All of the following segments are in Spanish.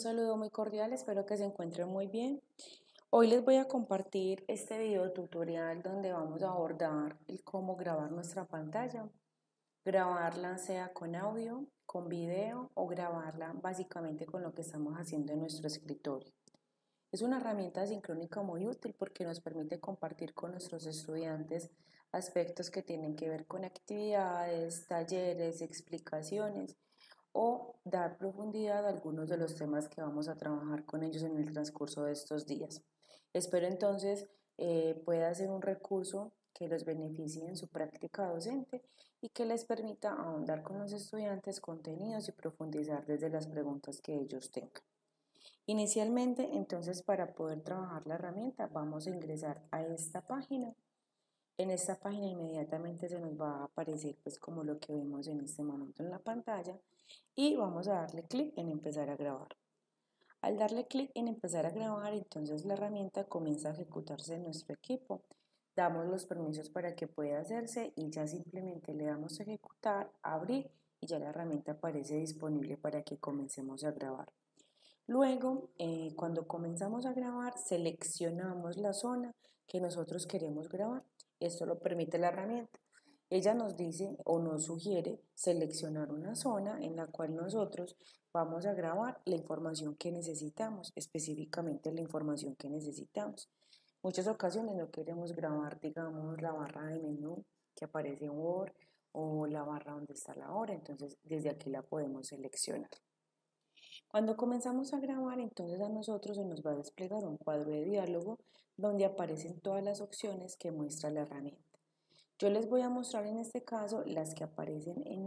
saludo muy cordial, espero que se encuentren muy bien. Hoy les voy a compartir este video tutorial donde vamos a abordar el cómo grabar nuestra pantalla. Grabarla sea con audio, con video o grabarla básicamente con lo que estamos haciendo en nuestro escritorio. Es una herramienta sincrónica muy útil porque nos permite compartir con nuestros estudiantes aspectos que tienen que ver con actividades, talleres, explicaciones o dar profundidad a algunos de los temas que vamos a trabajar con ellos en el transcurso de estos días. Espero entonces pueda ser un recurso que los beneficie en su práctica docente y que les permita ahondar con los estudiantes contenidos y profundizar desde las preguntas que ellos tengan. Inicialmente, entonces, para poder trabajar la herramienta, vamos a ingresar a esta página. En esta página inmediatamente se nos va a aparecer pues como lo que vemos en este momento en la pantalla y vamos a darle clic en empezar a grabar. Al darle clic en empezar a grabar, entonces la herramienta comienza a ejecutarse en nuestro equipo. Damos los permisos para que pueda hacerse y ya simplemente le damos a ejecutar, abrir y ya la herramienta aparece disponible para que comencemos a grabar. Luego, cuando comenzamos a grabar, seleccionamos la zona que nosotros queremos grabar. Esto lo permite la herramienta. Ella nos dice o nos sugiere seleccionar una zona en la cual nosotros vamos a grabar la información que necesitamos, específicamente la información que necesitamos. Muchas ocasiones no queremos grabar, digamos, la barra de menú que aparece en Word o la barra donde está la hora, entonces desde aquí la podemos seleccionar. Cuando comenzamos a grabar, entonces a nosotros se nos va a desplegar un cuadro de diálogo donde aparecen todas las opciones que muestra la herramienta. Yo les voy a mostrar en este caso las que aparecen en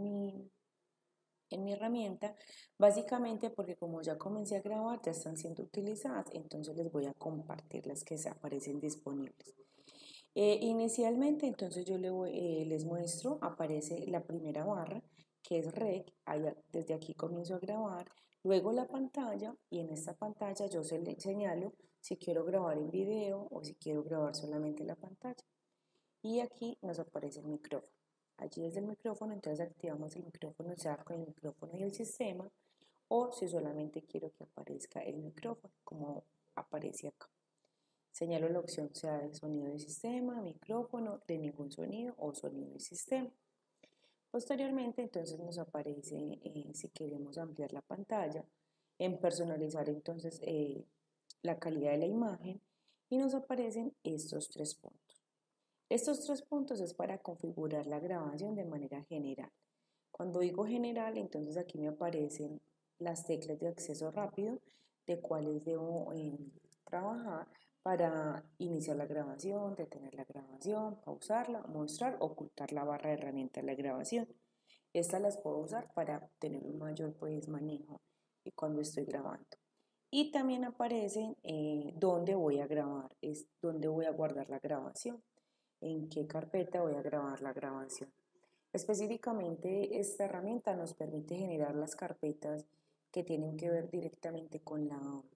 mi herramienta, básicamente porque como ya comencé a grabar, ya están siendo utilizadas, entonces les voy a compartir las que aparecen disponibles. Inicialmente, entonces yo les muestro, aparece la primera barra, que es Rec, desde aquí comienzo a grabar, luego la pantalla, y en esta pantalla yo señalo si quiero grabar en video o si quiero grabar solamente la pantalla. Y aquí nos aparece el micrófono. Allí desde el micrófono, entonces activamos el micrófono, sea con el micrófono y el sistema, o si solamente quiero que aparezca el micrófono, como aparece acá. Señalo la opción sea de sonido de sistema, micrófono, de ningún sonido o sonido de sistema. Posteriormente, entonces nos aparece si queremos ampliar la pantalla, en personalizar entonces la calidad de la imagen y nos aparecen estos 3 puntos. Estos 3 puntos es para configurar la grabación de manera general. Cuando digo general, entonces aquí me aparecen las teclas de acceso rápido de cuáles debo trabajar para iniciar la grabación, detener la grabación, pausarla, mostrar, ocultar la barra de herramientas de la grabación. Estas las puedo usar para tener un mayor manejo cuando estoy grabando. Y también aparecen dónde voy a grabar, es dónde voy a guardar la grabación, en qué carpeta voy a grabar la grabación. Específicamente esta herramienta nos permite generar las carpetas que tienen que ver directamente con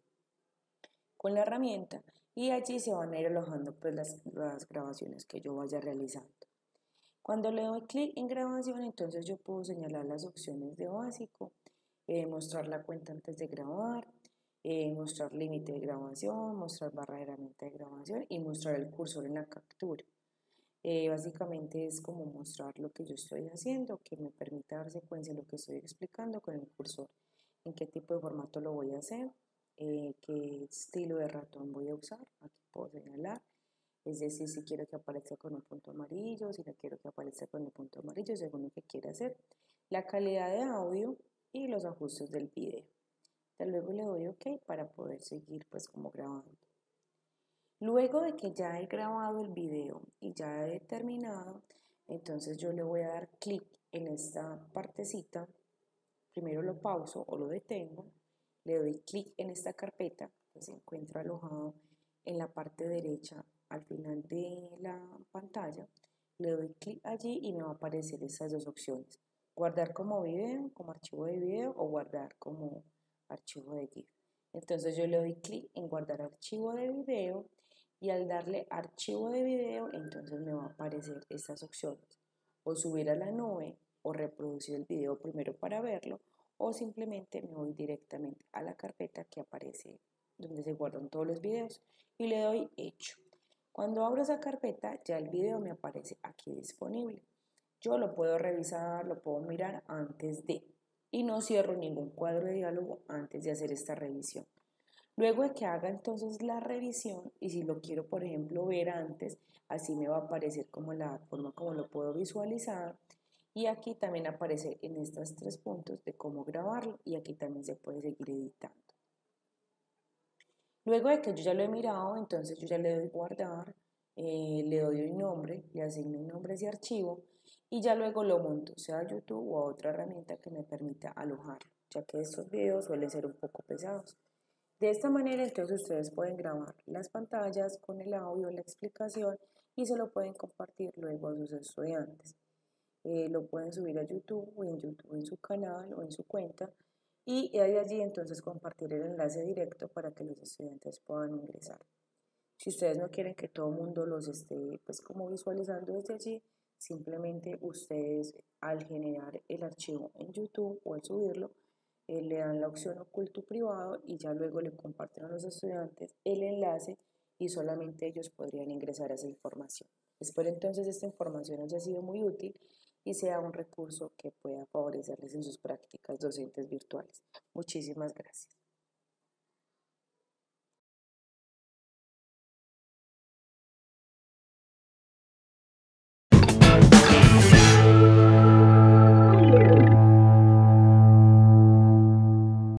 la herramienta y allí se van a ir alojando pues, las grabaciones que yo vaya realizando. Cuando le doy clic en grabación, entonces yo puedo señalar las opciones de básico, mostrar la cuenta antes de grabar, mostrar límite de grabación, mostrar barra de herramienta de grabación y mostrar el cursor en la captura. Básicamente es como mostrar lo que yo estoy haciendo, que me permita dar secuencia a lo que estoy explicando con el cursor, en qué tipo de formato lo voy a hacer, qué estilo de ratón voy a usar, aquí puedo señalar, es decir, si quiero que aparezca con un punto amarillo, si no quiero que aparezca con el punto amarillo, según lo que quiera hacer, la calidad de audio y los ajustes del video. Luego le doy OK para poder seguir pues como grabando. Luego de que ya he grabado el video y ya he terminado, entonces yo le voy a dar clic en esta partecita, primero lo pauso o lo detengo, le doy clic en esta carpeta que se encuentra alojado en la parte derecha al final de la pantalla, le doy clic allí y me va a aparecer esas dos opciones, guardar como video, como archivo de video o guardar como archivo de GIF. Entonces yo le doy clic en guardar archivo de video y al darle archivo de video, entonces me va a aparecer estas opciones, o subir a la nube, o reproducir el video primero para verlo, o simplemente me voy directamente a la carpeta que aparece donde se guardan todos los videos y le doy hecho. Cuando abro esa carpeta ya el video me aparece aquí disponible. Yo lo puedo revisar, lo puedo mirar antes de y no cierro ningún cuadro de diálogo antes de hacer esta revisión. Luego de que haga entonces la revisión y si lo quiero por ejemplo ver antes, así me va a aparecer como la forma como lo puedo visualizar y aquí también aparece en estos 3 puntos de cómo grabarlo y aquí también se puede seguir editando. Luego de que yo ya lo he mirado, entonces yo ya le doy guardar, le doy un nombre, le asigno un nombre a ese archivo y ya luego lo monto, sea a YouTube o a otra herramienta que me permita alojarlo, ya que estos videos suelen ser un poco pesados. De esta manera entonces ustedes pueden grabar las pantallas con el audio, la explicación y se lo pueden compartir luego a sus estudiantes. Lo pueden subir a YouTube o en YouTube en su canal o en su cuenta y de allí entonces compartir el enlace directo para que los estudiantes puedan ingresar. Si ustedes no quieren que todo el mundo los esté pues como visualizando desde allí, simplemente ustedes al generar el archivo en YouTube o al subirlo, le dan la opción oculto privado y ya luego le comparten a los estudiantes el enlace y solamente ellos podrían ingresar a esa información. Espero entonces esta información haya sido muy útil y sea un recurso que pueda favorecerles en sus prácticas docentes virtuales. Muchísimas gracias.